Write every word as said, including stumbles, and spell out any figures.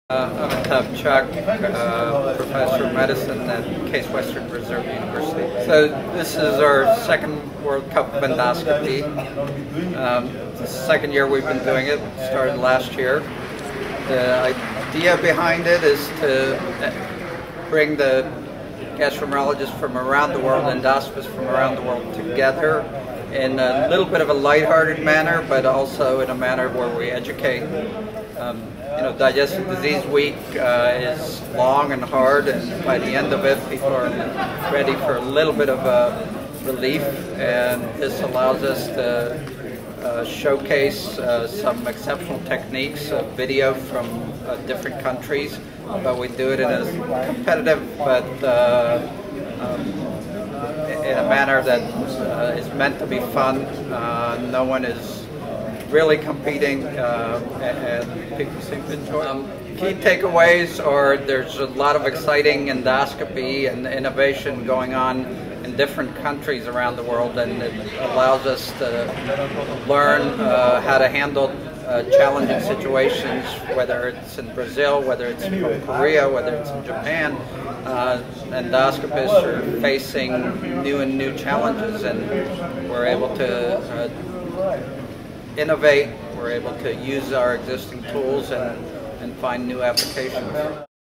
Uh, Amitabh Chak, uh, Professor of Medicine at Case Western Reserve University. So this is our second World Cup of Endoscopy. Um, it's the second year we've been doing it. It started last year. The idea behind it is to bring the gastroenterologists from around the world, endoscopists from around the world together in a little bit of a lighthearted manner, but also in a manner where we educate. Um, you know, Digestive Disease Week uh, is long and hard, and by the end of it, people are ready for a little bit of a relief, and this allows us to uh, showcase uh, some exceptional techniques, uh, video from uh, different countries, but we do it in a competitive but uh, um, in a manner that uh, is meant to be fun. Uh, no one is really competing, uh, and people seem to enjoy it. Um, key takeaways are there's a lot of exciting endoscopy and innovation going on in different countries around the world, and it allows us to learn uh, how to handle uh, challenging situations, whether it's in Brazil, whether it's in Korea, whether it's in Japan. Uh, endoscopists are facing new and new challenges, and we're able to uh, innovate, we're able to use our existing tools and, and find new applications.